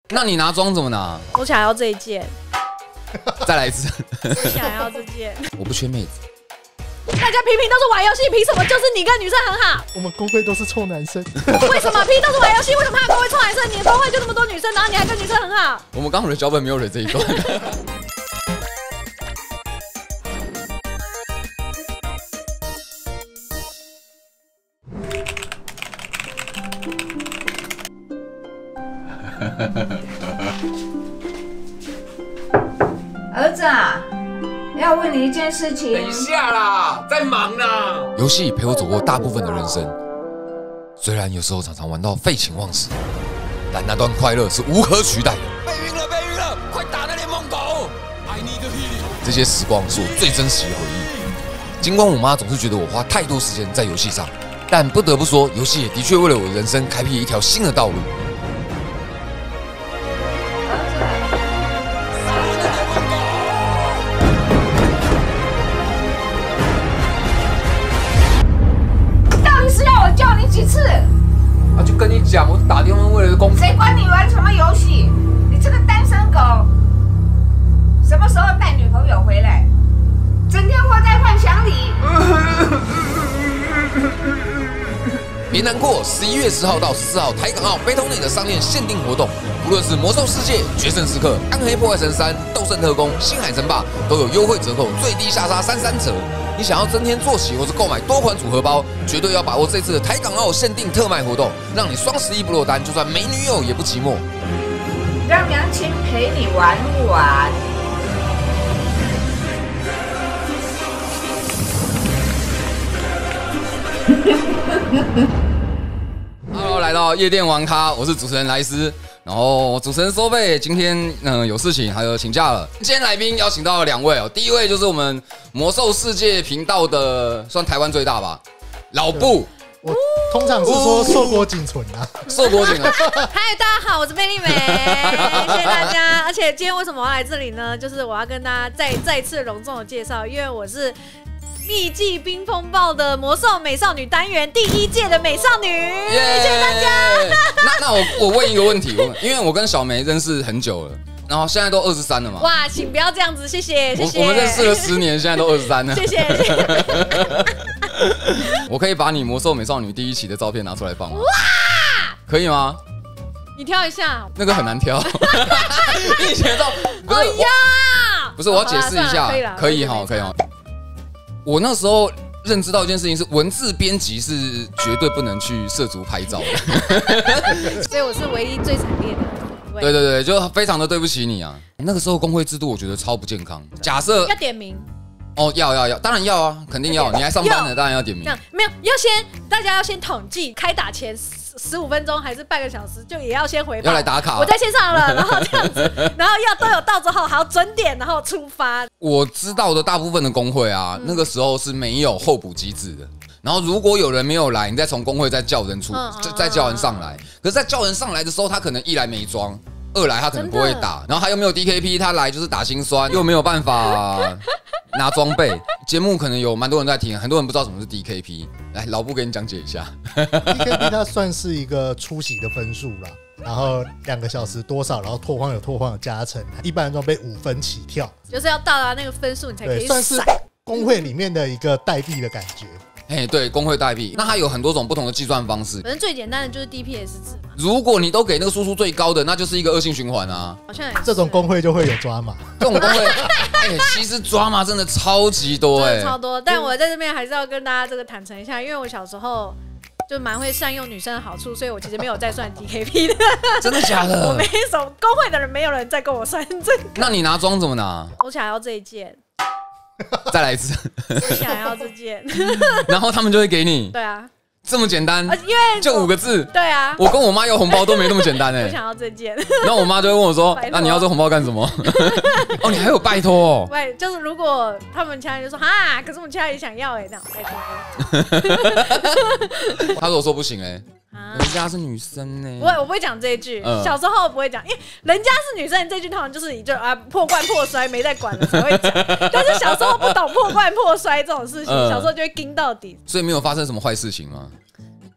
那你拿装怎么拿？ 我想要这一件。 再来一次。 我想要这件。 我不缺妹子。 大家平都是玩游戏，凭什么就是你跟女生很好？ 我们工会都是臭男生。 为什么平都是玩游戏？为什么他的工会臭男生？你的工会就那么多女生，然后你还跟女生很好？ 我们刚好的脚本没有惹这一段。 儿子啊，要问你一件事情。 等一下啦，在忙啦。游戏陪我走过大部分的人生，虽然有时候常常玩到废寝忘食，但那段快乐是无可取代的。被晕了，快打那脸猛狗！这些时光是我最珍惜的回忆。尽管我妈总是觉得我花太多时间在游戏上，但不得不说，游戏也的确为了我的人生开辟一条新的道路。 叫你几次？ 啊，就跟你讲，我打电话为了工作。 谁管你玩什么游戏？你这个单身狗，什么时候带女朋友回来？整天活在幻想里。 别难过，11月10号到14号，台港澳北投内的商店限定活动，无论是魔兽世界、决胜时刻、暗黑破坏神3、斗圣特工、星海争霸，都有优惠折扣，最低下杀33折。你想要增添坐骑或是购买多款组合包，绝对要把握这次的台港澳限定特卖活动，让你双11不落单，就算没女友也不寂寞。 让娘亲陪你玩玩。 Hello， 来到夜店玩咖，我是主持人莱斯。然后主持人收费，今天有事情，还有请假了。今天来宾邀请到了2位哦，第一位就是我们魔兽世界频道的，算台湾最大吧，老布。 我通常是说硕果仅存啊， 硕果仅存。 嗨，大家好，我是贝利美，谢谢大家。而且今天为什么我要来这里呢？就是我要跟大家再一次隆重的介绍，因为我是秘技冰风暴的魔兽美少女单元第1届的美少女，谢谢大家。 那我问一个问题，因为我跟小梅认识很久了，然后现在都23了嘛。 哇，请不要这样子，谢谢。 我们认识了10年，现在都23了。 谢谢。 我可以把你魔兽美少女第1期的照片拿出来放吗？哇，可以吗？ 你挑一下， 那个很难挑。你以前照不是不是，我要解释一下，可以哈，可以哈。我那时候认知到一件事情是，文字编辑是绝对不能去涉足拍照的， 所以我是唯一最惨烈的。 对，就非常的对不起你啊。那个时候工会制度我觉得超不健康。假设要点名。 哦，要，当然要啊，肯定要。你还上班呢，当然要点名。 没有，大家要先统计，开打前15分钟还是半个小时，就也要先回报。 要来打卡。 我在线上了，然后这样子，然后都有到之后，还要准点，然后出发。我知道的大部分的工会啊，那个时候是没有候补机制的。然后如果有人没有来，你再从工会再叫人再叫人上来。可是，在叫人上来的时候，他可能1来没装，2来他可能不会打，然后他又没有 DKP， 他来就是打心酸，又没有办法拿装备。节目可能有蛮多人在听，很多人不知道什么是 DKP。来，老布给你讲解一下。 DKP 它算是一个出席的分数啦，然后2个小时多少，然后拓荒有拓荒的加成，一般的装备5分起跳， 就是要到达那个分数你才可以算是工会里面的一个代币的感觉。 对，工会代币，那它有很多种不同的计算方式。 反正最简单的就是 DPS 制嘛。 如果你都给那个输出最高的，那就是一个恶性循环啊。 好像这种工会就会有抓马。 这种工会，其实抓马真的超级多超多。但我在这边还是要跟大家这个坦诚一下，因为我小时候就蛮会善用女生的好处，所以我其实没有在算 DKP 的。 真的假的？ 我没什么工会的人，没有人在跟我算这个。 那你拿装怎么拿？ 我想要这一件。 再来一次。 我想要这件。 然后他们就会给你。 对啊。 这么简单， 因为就5个字。 对啊， 我跟我妈要红包都没那么简单我想要这件。 然后我妈就会问我说：“那你要这红包干什么？”哦，你还有拜托哦。 喂，就是如果他们家人就说哈，可是我们家也想要这样拜托。 他如果说不行人家是女生呢。 我不会讲这一句，小时候不会讲，因为人家是女生这句通常就是你就破罐破摔没在管了才会讲，但是小时候不懂破罐破摔这种事情，小时候就会盯到底， 所以没有发生什么坏事情吗？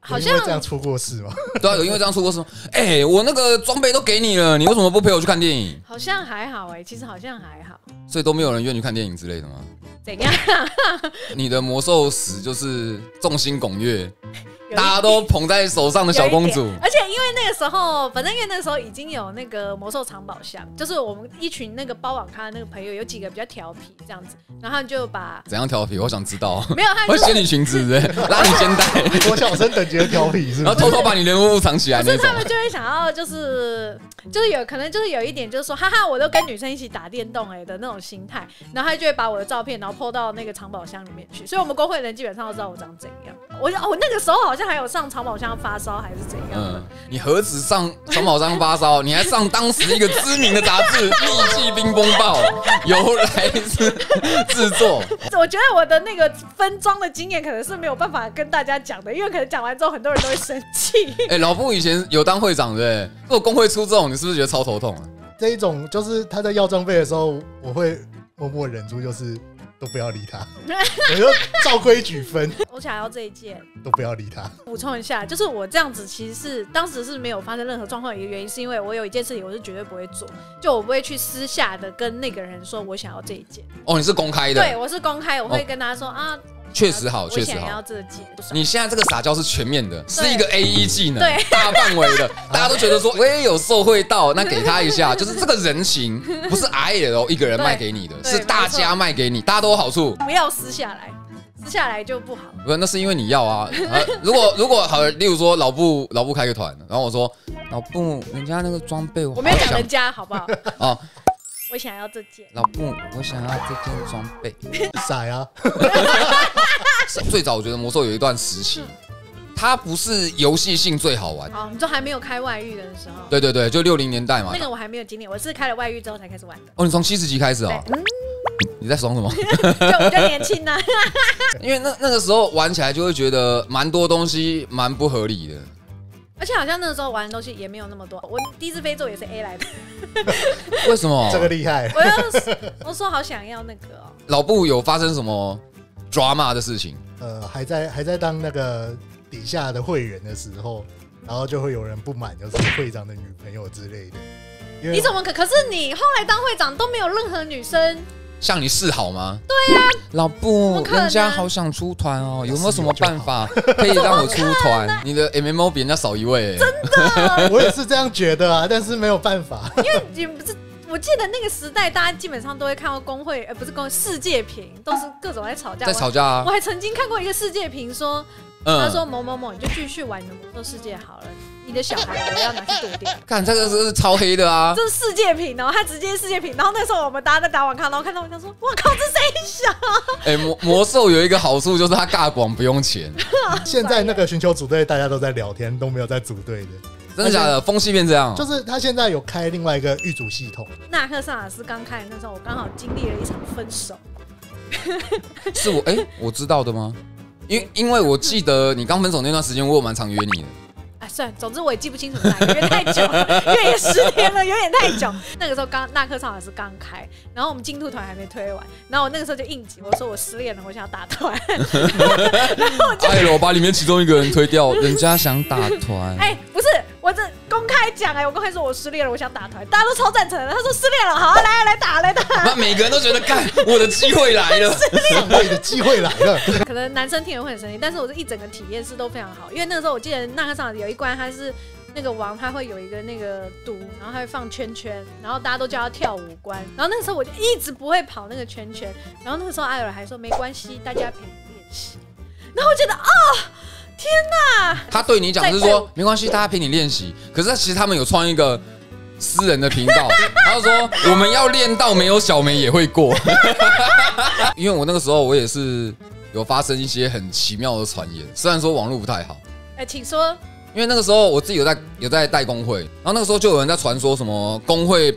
好像这样出过事吗？ 对啊，有因为这样出过事吗？我那个装备都给你了，你为什么不陪我去看电影？ 好像还好其实好像还好。 所以都没有人愿意去看电影之类的吗？ 怎样？ 你的魔兽石就是众星拱月。大家都捧在手上的小公主， 而且因为那个时候，反正因为那个时候已经有那个魔兽藏宝箱，就是我们一群那个包网咖的那个朋友，有几个比较调皮这样子，然后就把怎样调皮，我想知道。 没有，他会掀你裙子对，拉你肩带， 国小生等级的调皮是， 然后偷偷把你人物藏起来那种。 不是他们就会想要就是有可能就是有一点就是说，哈哈，我都跟女生一起打电动的那种心态，然后他就会把我的照片然后 po 到那个藏宝箱里面去，所以我们公会的人基本上都知道我长怎样。我那个时候好像还有上藏宝箱发烧还是怎样的。 你何止上藏宝箱发烧，你还上当时一个知名的杂志《秘技冰风暴》，由来自制作。 我觉得我的那个分装的经验可能是没有办法跟大家讲的，因为可能讲完之后很多人都会生气。 老布以前有当会长对不对？如果工会出这种，你是不是觉得超头痛啊？ 这一种就是他在要装备的时候，我会默默忍住，就是都不要理他，我就照规矩分。 我想要这一件， 都不要理他。 补充一下，就是我这样子其实是当时是没有发生任何状况的一个原因，是因为我有一件事情我是绝对不会做，就我不会去私下的跟那个人说我想要这一件。 哦，你是公开的？ 对，我是公开，我会跟他说啊。 确实好，确实好。 我想要这件。 你现在这个撒娇是全面的，是一个 AE 技能，大范围的，大家都觉得说我也有受惠到，那给他一下，就是这个人情不是 IL 一个人卖给你的，是大家卖给你，大家都有好处。 不要撕下来，撕下来就不好。 不是，那是因为你要啊。如果好，例如说老布开个团，然后我说老布，人家那个装备我没有讲人家，好不好？ 哦。 我想要这件， 老布，我想要这件装备。 傻呀！ 最早我觉得魔兽有一段时期，它不是游戏性最好玩。 哦，你说还没有开外遇的时候？ 对对对，就60年代嘛。 那个我还没有经历，我是开了外遇之后才开始玩的。 哦，你从70级开始哦？你在爽什么？ 就比较年轻啊。 因为那个时候玩起来就会觉得蛮多东西蛮不合理的。 而且好像那个时候玩的东西也没有那么多。我第一次飞咒也是 A 来的。 为什么？ 这个厉害！ 我说好想要那个哦。 老布有发生什么 drama 的事情？ 还在当那个底下的会员的时候，然后就会有人不满，就是会长的女朋友之类的。 你怎么可是你后来当会长都没有任何女生向你示好吗？ 对呀， 老布，人家好想出团哦，有没有什么办法可以让我出团？你的 MMO 比人家少一位， 真的， 我也是这样觉得啊，但是没有办法， 因为你不是。我记得那个时代，大家基本上都会看到工会，不是工会，世界评都是各种在吵架， 在吵架啊！ 我还曾经看过一个世界评说，他说某某某，你就继续玩你的魔兽世界好了，你的小孩我要拿去剁掉。 看这个是超黑的啊！ 这是世界评哦，他直接世界评。然后那时候我们大家在打网咖，然后看到我就说，我靠，这谁想？ 魔兽有一个好处就是它尬广不用钱。 现在那个寻求组队，大家都在聊天，都没有在组队的。 真的假的？风气变这样？ 就是他现在有开另外一个预组系统。 纳克萨尔斯刚开的那时候，我刚好经历了一场分手。 是我知道的吗？因为我记得你刚分手那段时间，我有蛮常约你的。 算了，总之我也记不清楚哪个，因为太久了，因为也10年了，有点太久。那个时候纳克萨尔斯刚开，然后我们金兔团还没推完，然后我那个时候就应急，我说我失恋了，我想要打团。然后我就我把里面其中一个人推掉，人家想打团。 不是，我这公开讲我公开说我失恋了，我想打团，大家都超赞成的。他说失恋了，好，来打。 那每个人都觉得，干，我的机会来了， 上位的机会来了。 可能男生听了会很生气，但是我这一整个体验是都非常好，因为那个时候我记得纳克萨尔斯有一关，他是那个王，他会有一个那个毒，然后他会放圈圈，然后大家都叫他跳舞关，然后那个时候我就一直不会跑那个圈圈，然后那个时候艾尔还说没关系，大家陪你练习，然后我觉得天哪！ 他对你讲是说没关系，大家陪你练习，可是其实他们有创一个私人的频道，他就说我们要练到没有小梅也会过。因为我那个时候我也是有发生一些很奇妙的传言，虽然说网络不太好。 请说。 因为那个时候我自己有在带工会，然后那个时候就有人在传说什么工会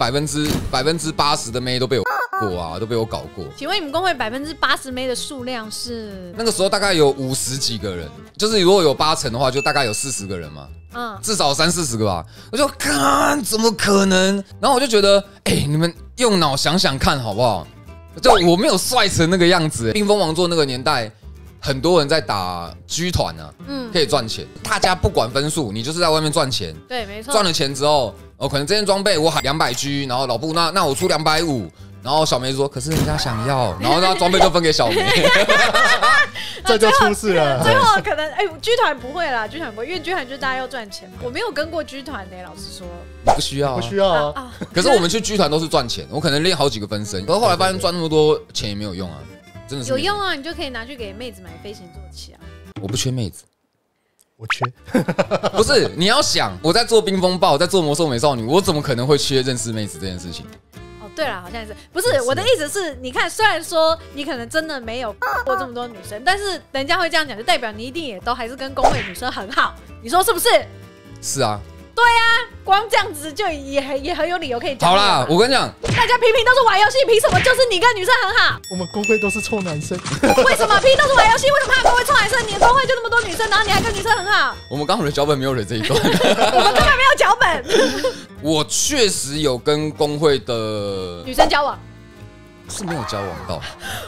80%的妹都被我过啊，都被我搞过。 请问你们工会80%妹的数量是？ 那个时候大概有50几个人，就是如果有8成的话，就大概有40个人嘛。至少30-40个吧。我就看怎么可能？然后我就觉得，你们用脑想想看好不好？就我没有帅成那个样子。冰封王座那个年代。 很多人在打G团啊，可以赚钱。大家不管分数，你就是在外面赚钱。 对，没错。 赚了钱之后，可能这件装备我喊200G，然后老布那我出250，然后小梅说，可是人家想要，然后那装备就分给小梅。 这就出事了。 最后可能G 团不会啦，G 团不会，因为 G 团就是大家要赚钱嘛。我没有跟过 G 团的，老实说。 你不需要啊， 不需要啊。 可是我们去 G 团都是赚钱，我可能练好几个分身，可是后来发现赚那么多钱也没有用啊。真的是有用啊，你就可以拿去给妹子买飞行坐骑啊。 我不缺妹子， 我缺。 不是你要想，我在做冰风暴，在做魔兽美少女，我怎么可能会缺认识妹子这件事情？ 哦，对了，好像是，不是我的意思是，你看，虽然说你可能真的没有过这么多女生，但是人家会这样讲，就代表你一定也都还是跟公会女生很好，你说是不是？ 是啊。 对啊，光这样子就也很有理由可以讲。 好啦，我跟你讲， 大家平都是玩游戏，凭什么就是你跟女生很好？ 我们公会都是臭男生。 为什么平都是玩游戏？为什么他公会臭男生？你的公会就那么多女生，然后你还跟女生很好？ 我们刚好的脚本没有人这一段， 我们根本没有脚本。 我确实有跟公会的女生交往， 是没有交往到。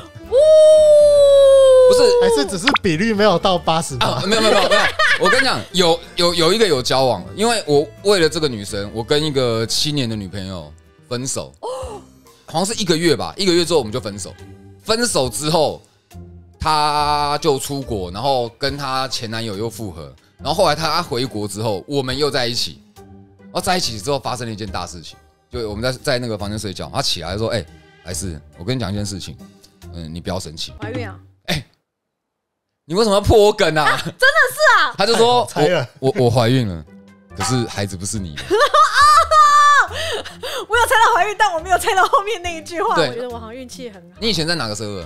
不是，还是只是比率没有到80% 啊？没有。我跟你讲，有一个有交往，因为我为了这个女生，我跟一个7年的女朋友分手，好像是1个月吧，1个月之后我们就分手。分手之后，她就出国，然后跟她前男友又复合，然后后来她回国之后，我们又在一起。然后在一起之后发生了一件大事情，就我们在那个房间睡觉，她起来说：“来世，我跟你讲一件事情，你不要生气。” 怀孕啊？ 你为什么要破我梗啊？ 真的是啊！ 他就说我怀孕了，可是孩子不是你的。 我有猜到怀孕，但我没有猜到后面那一句话。我觉得我好像运气很好。 你以前在哪个server？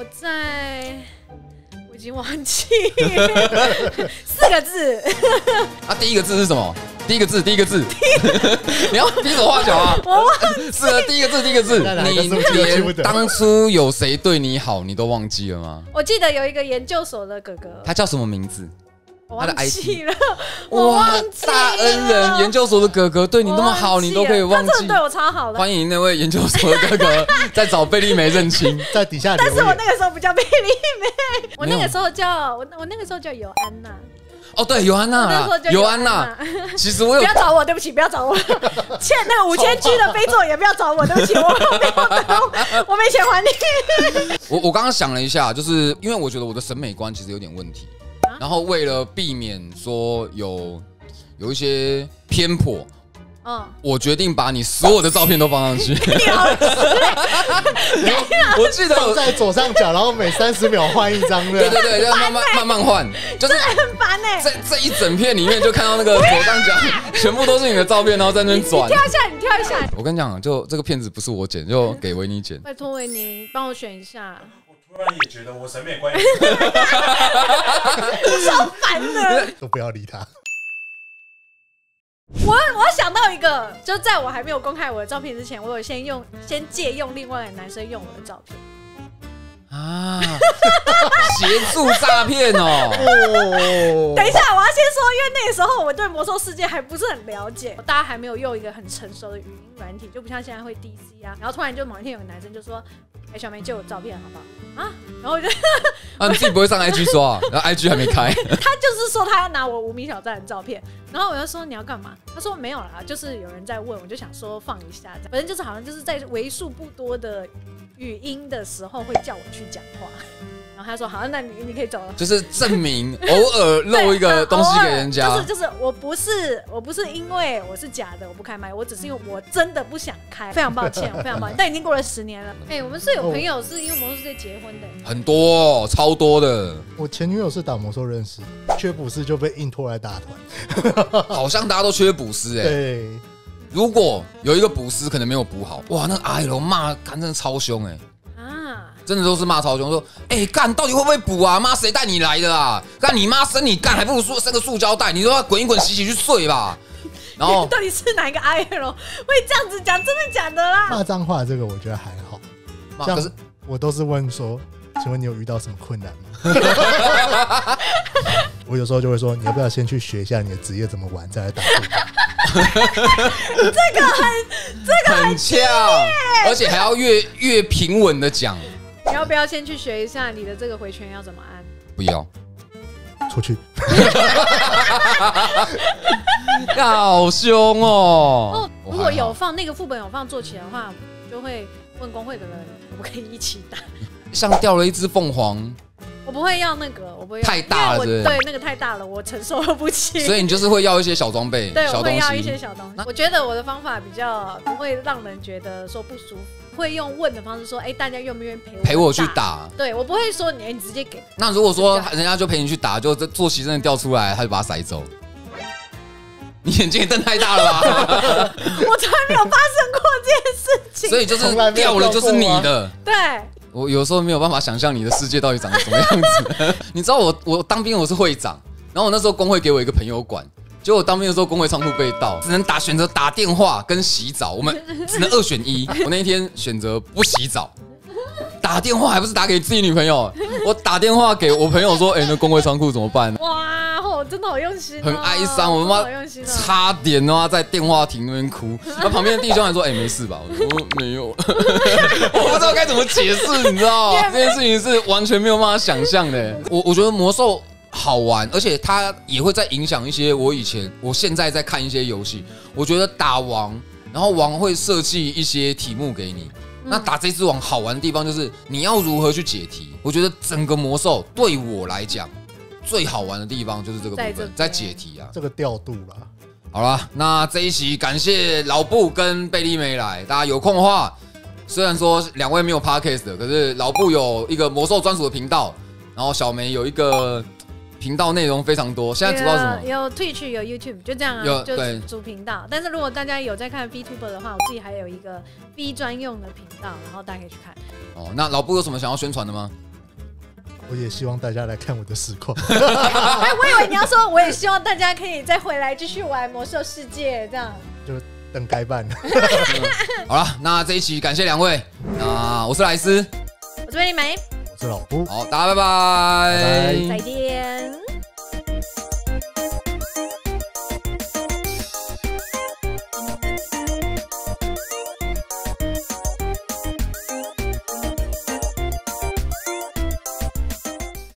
我已经忘记4个字。 啊，第一个字是什么？第一个字。你要比手画脚啊！ 我忘记。 是第一个字。你连当初有谁对你好，你都忘记了吗？ 我记得有一个研究所的哥哥， 他叫什么名字？ 他的 ID 了， 哇，大恩人，研究所的哥哥对你那么好，你都可以忘记。 他真的对我超好的。 欢迎那位研究所的哥哥在找贝利梅认亲， 在底下留言。 但是我那个时候不叫贝利梅，我那个时候叫尤安娜。 哦，对，尤安娜，尤安娜。其实我有不要找我，对不起，不要找我。欠那个5000G 的飞座也不要找我，对不起，我没钱还你。 我刚刚想了一下，就是因为我觉得我的审美观其实有点问题，然后为了避免说有一些偏颇。我决定把你所有的照片都放上去。 你好我记得放在左上角，然后每30秒换一张的。 对，要慢慢换，就是很烦哎。 这一整片里面就看到那个左上角全部都是你的照片，然后在那边转。 你跳一下。 我跟你讲，就这个片子不是我剪，就给维尼剪。 拜托维尼帮我选一下。 我突然也觉得我审美观超烦的， 都不要理他。 我想到一个，就在我还没有公开我的照片之前，我有先借用另外一个男生用我的照片啊，协助诈骗哦。 等一下，我要先说，因为那个时候我对魔兽世界还不是很了解，大家还没有用一个很成熟的语音软体，就不像现在会 DC 啊。然后突然就某一天有个男生就说：“小梅借我照片好不好？”啊，然后我就你自己不会上 IG 刷，然后 IG 还没开。 他就是说他要拿我无名小站的照片，然后我就说你要干嘛？他说没有啦，就是有人在问，我就想说放一下，反正就是好像就是在为数不多的语音的时候会叫我去讲话。然后他说好，那你可以走了， 就是证明偶尔漏一个东西给人家， 就是我不是因为我是假的我不开麦，我只是因为我真的不想开，非常抱歉，非常抱歉，但已经过了10年了。我们是有朋友是因为魔兽世界结婚的， 很多超多的。 我前女友是打魔兽认识，缺补师就被硬拖来打团， 好像大家都缺补师哎。 对， 如果有一个补师可能没有补好，哇，那个 RL 骂干真的超凶哎。真的都是骂超凶，说干到底会不会补啊？妈谁带你来的啊？干你妈生你干，还不如生个塑胶袋，你说要滚一滚洗洗去睡吧。然后到底是哪一个 IL 会这样子讲？真的假的啦？ 骂脏话这个我觉得还好，可是我都是问说，请问你有遇到什么困难吗？我有时候就会说，你要不要先去学一下你的职业怎么玩，再来打副本。 这个很俏，而且还要越平稳的讲。 你要不要先去学一下你的这个回旋要怎么按？ 不要， 出去。 好凶哦！ 如果有放那个副本有放坐骑的话，就会问工会的人可不可以一起打。 像掉了一只凤凰， 我不会要那个，我不会要太大了， 对，那个太大了，我承受不起。 所以你就是会要一些小装备， 对， 小东西。 我会要一些小东西。我觉得我的方法比较不会让人觉得说不舒服，会用问的方式说，大家愿不愿意陪我去打？ 对我不会说你直接给。 那如果说人家就陪你去打，就坐骑真的掉出来，他就把它甩走。你眼睛也瞪太大了吧？ 我从来没有发生过这件事情， 所以就是掉了就是你的。 对。 我有时候没有办法想象你的世界到底长得什么样子。你知道我当兵我是会长，然后我那时候工会给我一个朋友管，结果我当兵的时候工会仓库被盗，只能选择打电话跟洗澡，我们只能2选1。我那一天选择不洗澡，打电话还不是打给自己女朋友，我打电话给我朋友说，那工会仓库怎么办？ 哇，真的好用心， 很哀伤，我妈差点在电话亭那边哭，那旁边的弟兄还说，没事吧？我说没有，我不知道该怎么解释，你知道这件事情是完全没有办法想象的。我觉得魔兽好玩，而且它也会在影响一些我现在在看一些游戏，我觉得打王，然后王会设计一些题目给你。那打这只王好玩的地方就是你要如何去解题。我觉得整个魔兽对我来讲最好玩的地方就是这个部分，在解题啊， 这个调度啦。 好了，那这一期感谢老布跟贝利梅来，大家有空的话，虽然说2位没有 podcast 的，可是老布有一个魔兽专属的频道，然后小梅有一个频道内容非常多。现在主要什么？ 有 Twitch 有 YouTube， 就这样啊，就主频道。但是如果大家有在看 VTuber 的话，我自己还有一个 V 专用的频道，然后大家可以去看。 那老布有什么想要宣传的吗？ 我也希望大家来看我的实况。 我以为你要说，我也希望大家可以再回来继续玩魔兽世界，这样就等改版。 好了，那这一期感谢2位，那我是莱斯， 我是贝利梅， 我是老布， 好，大家拜拜， 再见。